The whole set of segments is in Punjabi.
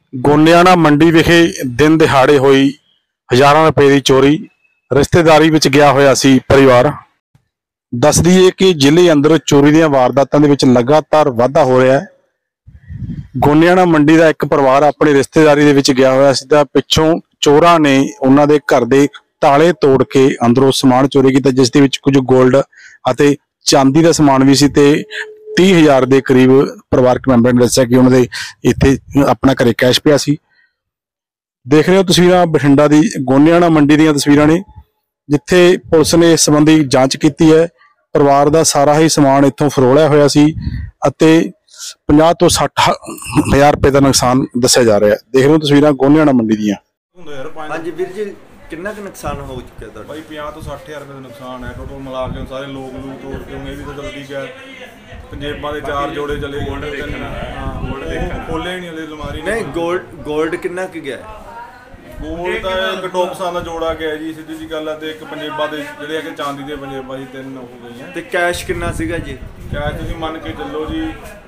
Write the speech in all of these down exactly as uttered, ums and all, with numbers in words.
ਗੋਨਿਆਣਾ ਮੰਡੀ ਵਿਖੇ ਦਿਨ ਦਿਹਾੜੇ ਹੋਈ ਹਜ਼ਾਰਾਂ ਰੁਪਏ ਦੀ ਚੋਰੀ। ਰਿਸ਼ਤੇਦਾਰੀ ਵਿੱਚ ਗਿਆ ਹੋਇਆ ਸੀ ਪਰਿਵਾਰ। ਦੱਸ ਦਈਏ ਕਿ ਜ਼ਿਲ੍ਹੇ ਅੰਦਰ ਚੋਰੀ ਦੀਆਂ ਵਾਰਦਾਤਾਂ ਦੇ ਵਿੱਚ ਲਗਾਤਾਰ ਵਾਧਾ ਹੋ ਰਿਹਾ ਹੈ। ਗੋਨਿਆਣਾ ਮੰਡੀ ਦਾ ਇੱਕ ਪਰਿਵਾਰ ਆਪਣੀ ਰਿਸ਼ਤੇਦਾਰੀ ਦੇ ਵਿੱਚ ਗਿਆ ਹੋਇਆ ਸੀ ਤਾਂ ਪਿੱਛੋਂ ਚੋਰਾਂ ਨੇ ਉਹਨਾਂ ਦੇ ਘਰ ਦੇ ਤਾਲੇ ਤੋੜ ਕੇ ਅੰਦਰੋਂ ਸਮਾਨ ਚੋਰੀ ਕੀਤਾ, ਜਿਸ ਦੇ ਵਿੱਚ ਕੁਝ ਗੋਲਡ ਅਤੇ ਚਾਂਦੀ ਦਾ ਸਮਾਨ ਵੀ ਸੀ ਤੇ तीह हज़ार के करीब परिवारक मैंबर ने दस्सिया कि उन्होंने इत्थे अपना घरे कैश पिया सी। देख रहे हो तस्वीरां बठिंडा दी गोनियाना मंडी दीयां तस्वीरां ने, जिथे पुलिस ने इस संबंधी जांच की है। परिवार का सारा ही समान इत्थों फरोलिया होया सी अते पचास तो साठ हज़ार रुपए का नुकसान दस्सिया जा रहा है। देख रहे हो तस्वीरां गोनियाना मंडी दीयां। हाँ जी वीर जी, कितना का नुकसान हो चुका है भाई? पचास तो साठ हज़ार रुपए का नुकसान है टोटल मिला के। सारे लोग लूग तोड़ के ये भी तो चल ठीक है। पंजेबां दे चार जोड़े चले गए, खोले ही नहीं हले अलमारी। नहीं गोल्ड गोल्ड कितना की गया? गोल्ड का एक टॉपसां दा जोड़ा गया जी, सीधी जी गल है। ते एक पंजेबां दे जिहड़े है चांदी दे पंजेबां जी तीन हो गई हैं। ते कैश कितना सीगा जी? कैश तुसीं मन के चलो जी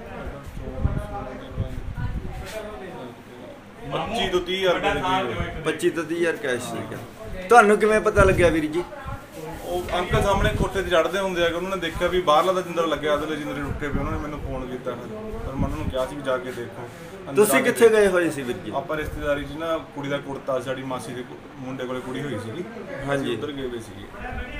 पच्ची तो तीह हज़ार रुपए। पच्ची तो तीह हज़ार कैश सीगा। तुहानूं किवें पता लग्या वीर जी? अंकल सामने कोठे ते चढ़ते होंगे, अगर उन्होंने देखा भी बाहरला दा जिंदर लग्या तो जिंदर टुटे पे, उन्होंने मैंने फोन किया पर मैं उन्होंने कहा कि जाके देखो। तुसीं कित्थे गए होए सी वीर जी? आप रिश्तेदारी च ना कुड़ी दा कुड़ता साडी मासी दे मुंडे कोले कुड़ी होई सीगी। हाँ जी उधर गए हुए सीगे।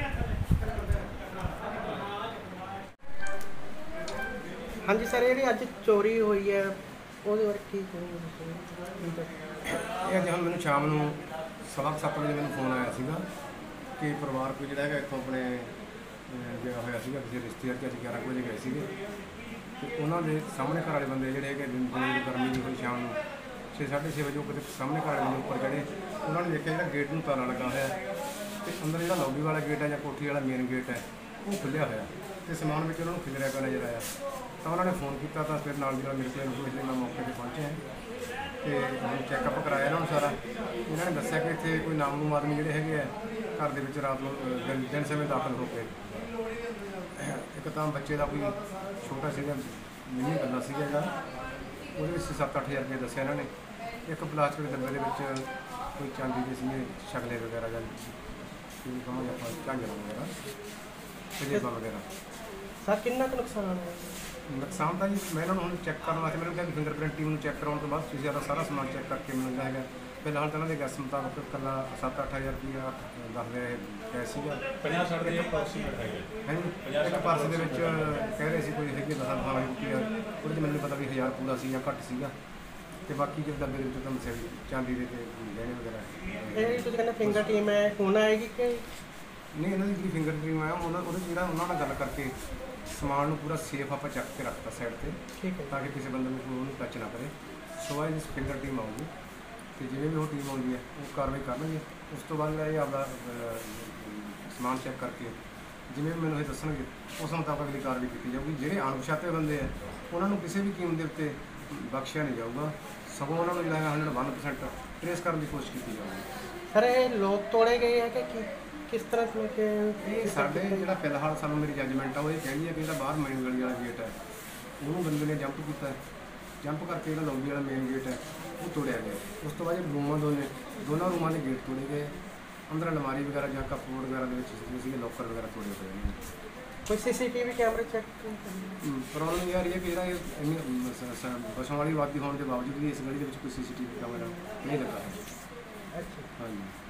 हाँ जी सर, जी अज चोरी हुई है ਉਹਦੇ ਬਾਰੇ ਕੀ ਕਹੋਗੇ? ਇਹ ਅੱਜ ਹੁਣ ਮੈਨੂੰ ਸ਼ਾਮ ਨੂੰ ਸਵਾ ਸੱਤ ਵਜੇ ਮੈਨੂੰ ਫੋਨ ਆਇਆ ਸੀਗਾ ਕਿ ਪਰਿਵਾਰ ਕੋਈ ਜਿਹੜਾ ਹੈਗਾ ਇੱਥੋਂ ਆਪਣੇ ਗਿਆ ਹੋਇਆ ਸੀਗਾ ਕਿਸੇ ਰਿਸ਼ਤੇਦਾਰ ਕੇ। ਅਸੀਂ ਗਿਆਰਾਂ ਵਜੇ ਗਏ ਸੀਗੇ ਤੇ ਉਹਨਾਂ ਦੇ ਸਾਹਮਣੇ ਘਰ ਵਾਲੇ ਬੰਦੇ ਜਿਹੜੇ ਹੈਗੇ ਦਿਨ ਦੀ ਗਰਮੀ ਦੀ ਹੋਈ ਸ਼ਾਮ ਨੂੰ ਛੇ ਸਾਢੇ ਛੇ ਵਜੇ ਉਹ ਕਿਤੇ ਸਾਹਮਣੇ ਘਰ ਵਾਲੇ ਉੱਪਰ ਚੜ੍ਹੇ। ਉਹਨਾਂ ਨੇ ਦੇਖਿਆ ਜਿਹੜਾ ਗੇਟ ਨੂੰ ਤਾਲਾ ਲੱਗਾ ਹੋਇਆ ਤੇ ਅੰਦਰ ਜਿਹੜਾ ਲੌਬੀ ਵਾਲਾ ਗੇਟ ਹੈ ਜਾਂ ਕੋਠੀ ਵਾਲਾ ਮੇਨ ਗੇਟ ਹੈ ਉਹ ਖੁੱਲ੍ਹਿਆ ਹੋਇਆ ਤੇ ਸਮਾਨ ਵਿੱਚ ਉਹਨਾਂ ਨੂੰ ਖਿਲਰਿਆ ਪਿਆ ਨਜ਼ਰ ਆਇਆ। ਤਾਂ ਉਹਨਾਂ ਨੇ ਫੋਨ ਕੀਤਾ ਤਾਂ ਫਿਰ ਨਾਲ ਦੀ ਨਾਲ ਮੇਰੇ ਕੋਲ ਇਸ ਲਈ ਮੈਂ ਮੌਕੇ 'ਤੇ ਪਹੁੰਚਿਆ ਅਤੇ ਹੁਣ ਚੈੱਕਅਪ ਕਰਾਇਆ ਇਹਨਾਂ ਨੂੰ ਸਾਰਾ। ਇਹਨਾਂ ਨੇ ਦੱਸਿਆ ਕਿ ਇੱਥੇ ਕੋਈ ਨਾਮਲੂਮ ਆਦਮੀ ਜਿਹੜੇ ਹੈਗੇ ਆ ਘਰ ਦੇ ਵਿੱਚ ਰਾਤ ਨੂੰ ਦਿਨ ਦਿਨ ਸਮੇਂ ਦਾਖਲ ਹੋ ਕੇ, ਇੱਕ ਤਾਂ ਬੱਚੇ ਦਾ ਕੋਈ ਛੋਟਾ ਸੀਗਾ ਮਿੰਨੀ ਗੱਲਾਂ ਸੀਗਾ ਇਹਦਾ, ਉਹਦੇ ਵਿੱਚ ਸੱਤ ਅੱਠ ਹਜ਼ਾਰ ਰੁਪਏ ਦੱਸਿਆ ਇਹਨਾਂ ਨੇ। ਇੱਕ ਪਲਾਸਟਿਕ ਦੇ ਡੱਬੇ ਦੇ ਵਿੱਚ ਕੋਈ ਚਾਂਦੀ ਦੇ ਸੀਗੇ ਸ਼ਕਲੇ ਵਗੈਰਾ ਜਾਂ ਕੀ ਕਹਾਂਗੇ ਆਪਾਂ ਝਾਂਜਰਾਂ ਵਗੈਰਾ ਪੰਜੇਬਾਂ ਵਗੈਰਾ। ਸਰ ਕਿੰਨਾ ਕੁ ਨੁਕਸਾਨ ਹੋਇਆ? ਨੁਕਸਾਨ ਤਾਂ ਜੀ ਮੈਂ ਇਹਨਾਂ ਨੂੰ ਹੁਣ ਚੈੱਕ ਕਰਨ ਵਾਸਤੇ ਮੈਨੂੰ ਕਿਹਾ ਕਿ ਫਿੰਗਰਪ੍ਰਿੰਟ ਟੀਮ ਨੂੰ ਚੈੱਕ ਕਰਾਉਣ ਤੋਂ ਬਾਅਦ ਤੁਸੀਂ ਇਹਦਾ ਸਾਰਾ ਸਮਾਨ ਚੈੱਕ ਕਰਕੇ ਮੈਨੂੰ ਜਿਹੜਾ ਹੈਗਾ। ਫਿਲਹਾਲ ਤਾਂ ਇਹਨਾਂ ਦੇ ਗੈਸ ਮੁਤਾਬਕ ਇਕੱਲਾ ਸੱਤ ਅੱਠ ਹਜ਼ਾਰ ਰੁਪਈਆ ਦੱਸਦੇ ਰਹੇ ਗੈਸ ਸੀਗਾ। ਪੰਜਾਹ ਸੱਠ ਦੇ ਅਪਰੋਕਸੀਮੇਟ ਹੈਗੇ। ਹਾਂਜੀ, ਇੱਕ ਪਰਸ ਦੇ ਵਿੱਚ ਕਹਿ ਰਹੇ ਸੀ ਕੋਈ ਹੈਗੀ ਦਸਾਂ ਦਸਾਂ ਵਾਲੀ ਰੁਪਈਆ, ਉਹਦੇ 'ਚ ਮੈਨੂੰ ਪਤਾ ਵੀ ਹਜ਼ਾਰ ਪੂਰਾ ਸੀ ਜਾਂ ਘੱਟ ਸੀਗਾ। ਅਤੇ ਬਾਕੀ ਜਿਹੜੇ ਡੱਬੇ ਦੇ ਵਿੱਚ ਤਾਂ ਦੱਸਿਆ ਵੀ ਚਾਂਦੀ ਦੇ ਅਤੇ ਗਹਿਣੇ ਵਗੈਰਾ। ਇਹ ਤੁਸੀਂ ਕਹਿੰਦੇ ਫਿੰਗਰ ਟੀਮ ਹੈ, ਹੁਣ ਆਏਗੀ ਕਿ ਨਹੀਂ? ਇਹਨਾਂ ਦੀ ਜਿਹੜੀ ਫਿੰਗਰ ਟੀਮ ਹੈ ਉਹਨਾਂ ਉਹਦੇ ਜਿਹੜਾ ਉਹਨਾਂ ਨਾਲ ਗੱਲ ਕਰਕੇ ਸਮਾਨ ਨੂੰ ਪੂਰਾ ਸੇਫ ਆਪਾਂ ਚੱਕ ਕੇ ਰੱਖਤਾ ਸਾਈਡ 'ਤੇ, ਠੀਕ ਹੈ, ਤਾਂ ਕਿ ਕਿਸੇ ਬੰਦੇ ਨੂੰ ਕੋਈ ਉਹਨੂੰ ਟੱਚ ਨਾ ਕਰੇ। ਸੋ ਅੱਜ ਫਿੰਗਰ ਟੀਮ ਆਊਗੀ ਅਤੇ ਜਿਵੇਂ ਵੀ ਉਹ ਟੀਮ ਆਉਂਦੀ ਹੈ ਉਹ ਕਾਰਵਾਈ ਕਰਨਗੇ। ਉਸ ਤੋਂ ਬਾਅਦ ਇਹ ਆਪਦਾ ਸਮਾਨ ਚੈੱਕ ਕਰਕੇ ਜਿਵੇਂ ਵੀ ਮੈਨੂੰ ਇਹ ਦੱਸਣਗੇ ਉਸ ਮੁਤਾਬਕ ਅਗਲੀ ਕਾਰਵਾਈ ਕੀਤੀ ਜਾਊਗੀ। ਜਿਹੜੇ ਅਣਪਛਾਤੇ ਬੰਦੇ ਆ ਉਹਨਾਂ ਨੂੰ ਕਿਸੇ ਵੀ ਕੀਮਤ ਦੇ ਉੱਤੇ ਬਖਸ਼ਿਆ ਨਹੀਂ ਜਾਊਗਾ, ਸਗੋਂ ਉਹਨਾਂ ਨੂੰ ਜਿਹੜਾ ਹੈ ਹੰਡਰਡ ਵਨ ਪਰਸੈਂਟ ਟਰੇਸ ਕਰਨ ਦੀ ਕੋਸ਼ਿਸ਼ ਕੀਤੀ ਜਾਊਗੀ। ਸਰ ਇਹ ਲੋਕ ਤੋੜੇ ਗਏ ਹੈ ਕਿ ਕੀ ਕਿਸ ਤਰ੍ਹਾਂ ਕਿ ਇਹ ਸਾਡੇ ਜਿਹੜਾ ਫਿਲਹਾਲ ਸਾਨੂੰ ਮੇਰੀ ਜੱਜਮੈਂਟ ਆ ਉਹ ਇਹ ਕਹਿੰਦੀ ਹੈ ਕਿ ਜਿਹੜਾ ਬਾਹਰ ਮੇਨ ਗਲੀ ਵਾਲਾ ਗੇਟ ਹੈ ਉਹਨੂੰ ਬੰਦੇ ਨੇ ਜੰਪ ਕੀਤਾ, ਜੰਪ ਕਰਕੇ ਜਿਹੜਾ ਲੌਬੀ ਵਾਲਾ ਮੇਨ ਗੇਟ ਹੈ ਉਹ ਤੋੜਿਆ ਗਿਆ। ਉਸ ਤੋਂ ਬਾਅਦ ਰੂਮਾਂ ਦੋਨੇ ਦੋਨਾਂ ਰੂਮਾਂ ਦੇ ਗੇਟ ਤੋੜੇ ਗਏ। ਅੰਦਰ ਅਲਮਾਰੀ ਵਗੈਰਾ ਜਾਂ ਕਪਬੋਰਡ ਵਗੈਰਾ ਦੇ ਵਿੱਚ ਸੀਗੇ ਲੋਕਰ ਵਗੈਰਾ ਤੋੜੇ ਪਏ ਨੇ। ਕੋਈ ਸੀ ਸੀ ਟੀ ਵੀ ਕੈਮਰੇ ਚੈੱਕ? ਪ੍ਰੋਬਲਮ ਇਹ ਆ ਰਹੀ ਹੈ ਕਿ ਜਿਹੜਾ ਇਹ ਇੰਨੀ ਬੱਸਾਂ ਵਾਲੀ ਆਬਾਦੀ ਹੋਣ ਦੇ ਬਾਵਜੂਦ ਵੀ ਇਸ ਗਲੀ ਦੇ ਵਿੱਚ ਕੋਈ ਸੀ ਸੀ ਟੀ ਵੀ ਕੈਮਰਾ ਨਹੀਂ ਲੱਗਾ ਹੈ। ਅੱਛਾ, ਹਾਂਜੀ।